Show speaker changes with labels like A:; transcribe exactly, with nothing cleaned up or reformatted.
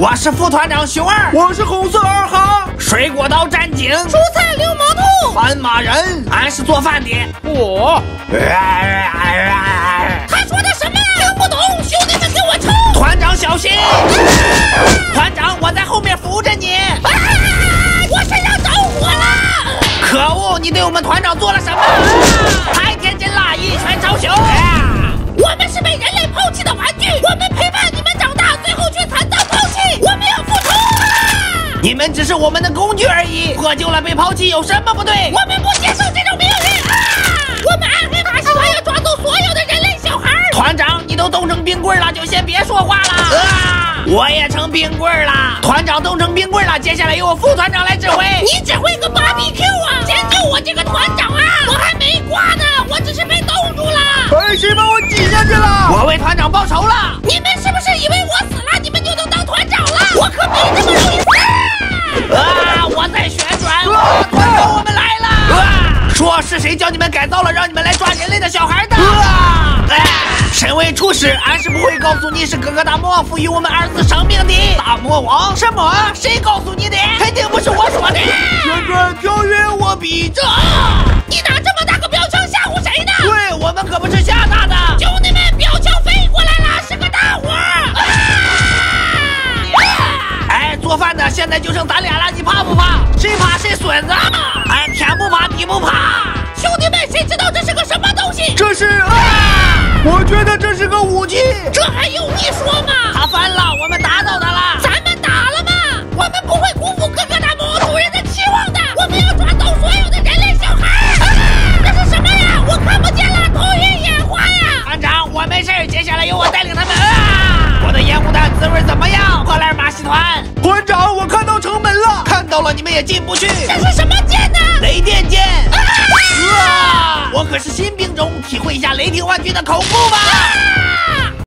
A: 我是副团长熊二，
B: 我是红色二哈，
A: 水果刀战警，
C: 蔬菜流毛兔，
A: 斑马人，俺是做饭的。
B: 我。
C: 他说的什么？听不懂，兄弟们给我冲！
A: 团长小心！团长，我在后面扶着你。
C: 啊！我身上着火了！
A: 可恶，你对我们团长做了什么？太天真了，一拳招熊！
C: 我们是被人类抛弃的玩具，我们陪伴你们长大，最后却惨遭抛弃，我们要复仇！
A: 你们只是我们的工具而已，破旧了被抛弃有什么不对？
C: 我们不接受这种命运！啊！我们暗黑法师团要抓走所有的人类小孩！
A: 团长，你都冻成冰棍了，就先别说话了。啊！我也成冰棍了。团长冻成冰棍了，接下来由我副团长来指挥。
C: 你指挥个 B B Q 啊！先救我这个团长啊！我还没挂呢，我只是被冻住了。
B: 哎，谁把我挤下去了？
A: 我为团长报仇了。
C: 你们是不是以为我死了，你们就能当团长了？我可没这么容易死！
A: 啊！我在旋转！啊！团长，我们来了！啊！说是谁叫你们改造了，让你们来抓人类的小孩的？啊！哎！身为厨师，俺是不会告诉你是哥哥大魔王赋予我们儿子生命的。大魔王？什么？谁告诉你的？肯定不是我说的。
B: 旋转跳跃，我比着。
C: 你拿这么大个标枪吓唬谁呢？
A: 对，我们可不是吓大的。
C: 兄弟们，标枪飞过来了，是个大伙儿。啊！
A: 哎，做饭的，现在就剩咱俩了，你怕不怕？谁怕谁孙子？俺天不怕地不怕。
C: 兄弟们，谁知道这是个什么东西？
B: 这是啊！我觉得这是个武器。
C: 这还用你说吗？
A: 他翻了，我们打倒他了。
C: 咱们打了吗？我们不会辜负哥哥大魔王主人的期望的。我们要抓走所有的人类小孩。啊！这是什么呀？我看不见了，头晕眼花呀！
A: 团长，我没事，接下来由我带领他们。啊！我的烟雾弹滋味怎么样？快来马戏团！
B: 团长，我看到城门了。
A: 看到了，你们也进不去。
C: 这是什么剑呢？
A: 雷电剑。
C: 啊！
A: 啊！我可是新兵种，体会一下雷霆万钧的恐怖吧。
C: 啊！